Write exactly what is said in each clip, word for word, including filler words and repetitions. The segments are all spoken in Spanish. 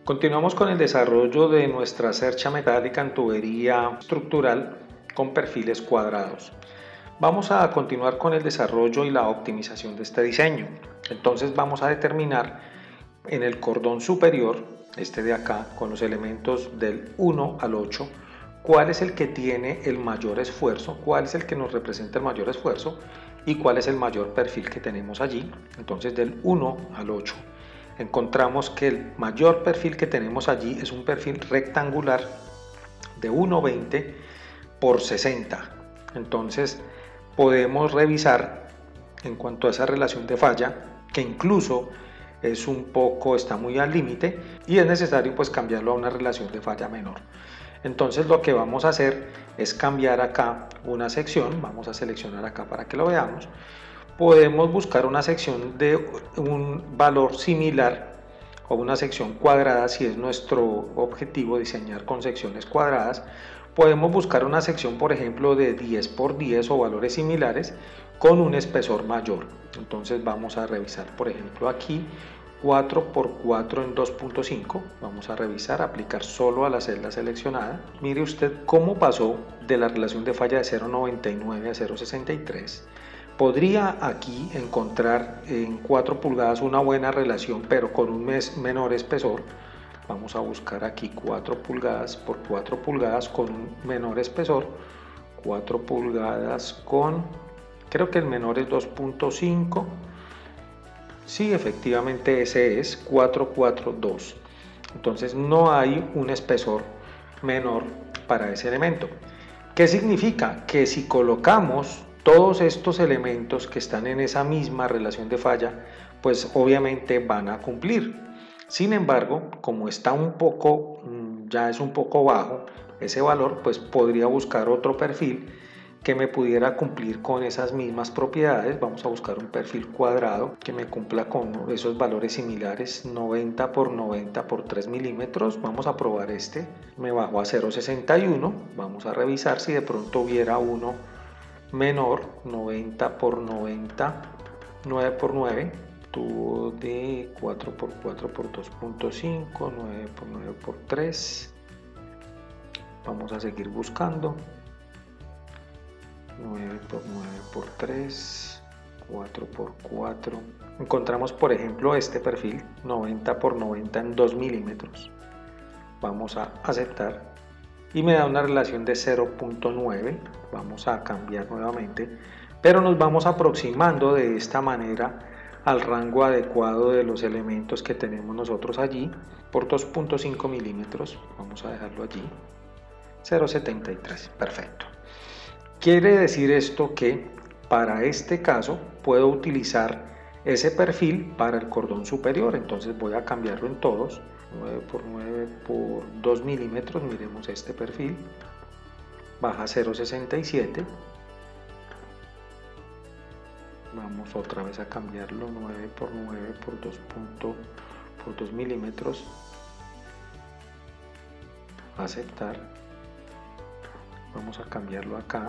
Continuamos con el desarrollo de nuestra cercha metálica en tubería estructural con perfiles cuadrados. Vamos a continuar con el desarrollo y la optimización de este diseño. Entonces vamos a determinar en el cordón superior, este de acá, con los elementos del uno al ocho, cuál es el que tiene el mayor esfuerzo, cuál es el que nos representa el mayor esfuerzo y cuál es el mayor perfil que tenemos allí. Entonces del uno al ocho. Encontramos que el mayor perfil que tenemos allí es un perfil rectangular de uno veinte por sesenta. Entonces podemos revisar en cuanto a esa relación de falla, que incluso es un poco, está muy al límite y es necesario pues cambiarlo a una relación de falla menor. Entonces lo que vamos a hacer es cambiar acá una sección, vamos a seleccionar acá para que lo veamos. Podemos buscar una sección de un valor similar o una sección cuadrada si es nuestro objetivo diseñar con secciones cuadradas. Podemos buscar una sección, por ejemplo, de diez por diez o valores similares con un espesor mayor. Entonces vamos a revisar, por ejemplo, aquí cuatro por cuatro en dos punto cinco. Vamos a revisar, aplicar solo a la celda seleccionada. Mire usted cómo pasó de la relación de falla de cero punto noventa y nueve a cero punto sesenta y tres. Podría aquí encontrar en cuatro pulgadas una buena relación, pero con un mes menor espesor. Vamos a buscar aquí cuatro pulgadas por cuatro pulgadas con un menor espesor. cuatro pulgadas con, creo que el menor es dos punto cinco. Sí, efectivamente ese es cuatro cuatro dos. Entonces no hay un espesor menor para ese elemento. ¿Qué significa? Que si colocamos todos estos elementos que están en esa misma relación de falla, pues obviamente van a cumplir. Sin embargo, como está un poco, ya es un poco bajo ese valor, pues podría buscar otro perfil que me pudiera cumplir con esas mismas propiedades. Vamos a buscar un perfil cuadrado que me cumpla con esos valores similares, noventa por noventa por tres milímetros. Vamos a probar este. Me bajo a cero punto sesenta y uno. Vamos a revisar si de pronto hubiera uno menor, noventa por noventa, nueve por nueve, tubo de cuatro por cuatro por dos punto cinco, nueve por nueve por tres. Vamos a seguir buscando. nueve por nueve por tres, cuatro por cuatro. Encontramos, por ejemplo, este perfil, noventa por noventa en dos milímetros. Vamos a aceptar y me da una relación de cero punto nueve. Vamos a cambiar nuevamente, pero nos vamos aproximando de esta manera al rango adecuado de los elementos que tenemos nosotros allí por dos punto cinco milímetros. Vamos a dejarlo allí, cero punto setenta y tres. Perfecto. Quiere decir esto que para este caso puedo utilizar ese perfil para el cordón superior. Entonces voy a cambiarlo en todos. nueve por nueve por dos milímetros. Miremos este perfil. Baja cero punto sesenta y siete. Vamos otra vez a cambiarlo. nueve por nueve por dos milímetros. Aceptar. Vamos a cambiarlo acá.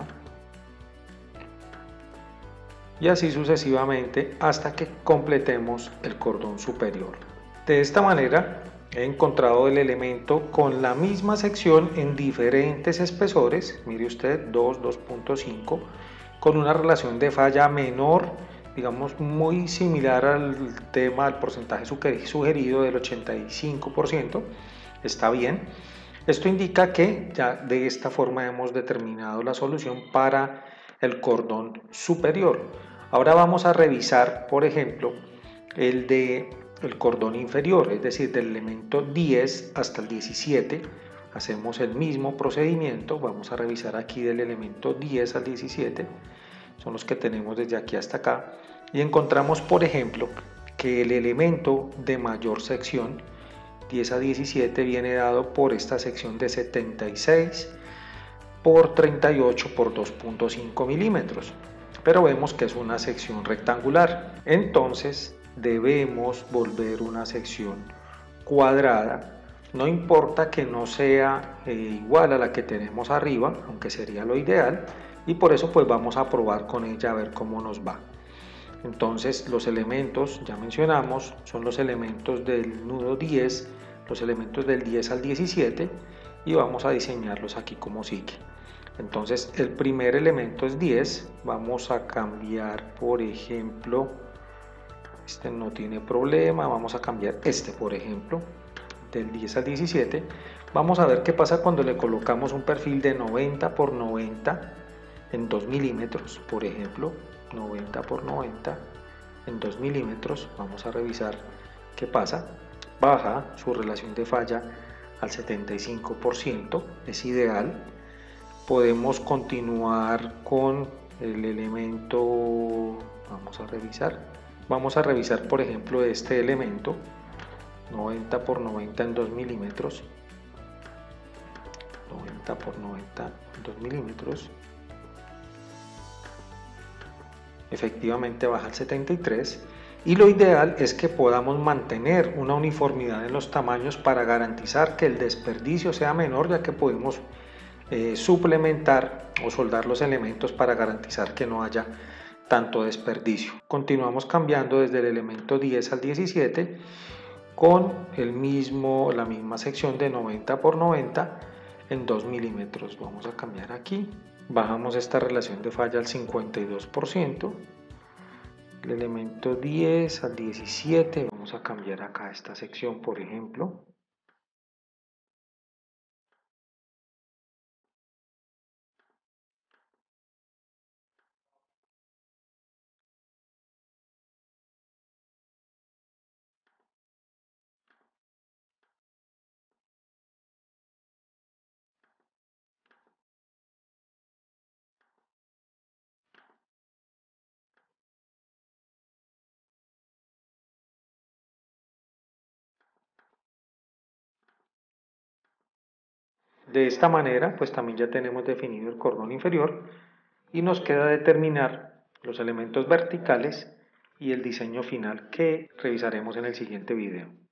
Y así sucesivamente hasta que completemos el cordón superior. De esta manera he encontrado el elemento con la misma sección en diferentes espesores. Mire usted, dos, dos punto cinco, con una relación de falla menor, digamos muy similar al tema del porcentaje sugerido del ochenta y cinco por ciento. Está bien. Esto indica que ya de esta forma hemos determinado la solución para el cordón superior. Ahora vamos a revisar, por ejemplo, el de el cordón inferior, es decir, del elemento diez hasta el diecisiete. Hacemos el mismo procedimiento. Vamos a revisar aquí del elemento diez al diecisiete. Son los que tenemos desde aquí hasta acá. Y encontramos, por ejemplo, que el elemento de mayor sección, diez a diecisiete, viene dado por esta sección de setenta y seis por treinta y ocho por dos punto cinco milímetros, pero vemos que es una sección rectangular. Entonces debemos volver una sección cuadrada. No importa que no sea eh, igual a la que tenemos arriba, aunque sería lo ideal, y por eso pues vamos a probar con ella a ver cómo nos va. Entonces los elementos, ya mencionamos, son los elementos del nudo diez los elementos del diez al diecisiete y vamos a diseñarlos aquí como sigue. Entonces el primer elemento es diez, vamos a cambiar por ejemplo, este no tiene problema, vamos a cambiar este por ejemplo, del diez al diecisiete. Vamos a ver qué pasa cuando le colocamos un perfil de noventa por noventa en dos milímetros, por ejemplo, noventa por noventa en dos milímetros. Vamos a revisar qué pasa. Baja su relación de falla al setenta y cinco por ciento, es ideal. Podemos continuar con el elemento, vamos a revisar, vamos a revisar por ejemplo este elemento, noventa por noventa en dos milímetros, noventa por noventa en dos milímetros, efectivamente baja al setenta y tres, y lo ideal es que podamos mantener una uniformidad en los tamaños para garantizar que el desperdicio sea menor, ya que podemos eh, suplementar o soldar los elementos para garantizar que no haya tanto desperdicio. Continuamos cambiando desde el elemento diez al diecisiete con el mismo, la misma sección de noventa por noventa en dos milímetros. Vamos a cambiar aquí, bajamos esta relación de falla al cincuenta y dos por ciento, el elemento diez al diecisiete, vamos a cambiar acá esta sección por ejemplo, de esta manera pues también ya tenemos definido el cordón inferior y nos queda determinar los elementos verticales y el diseño final que revisaremos en el siguiente video.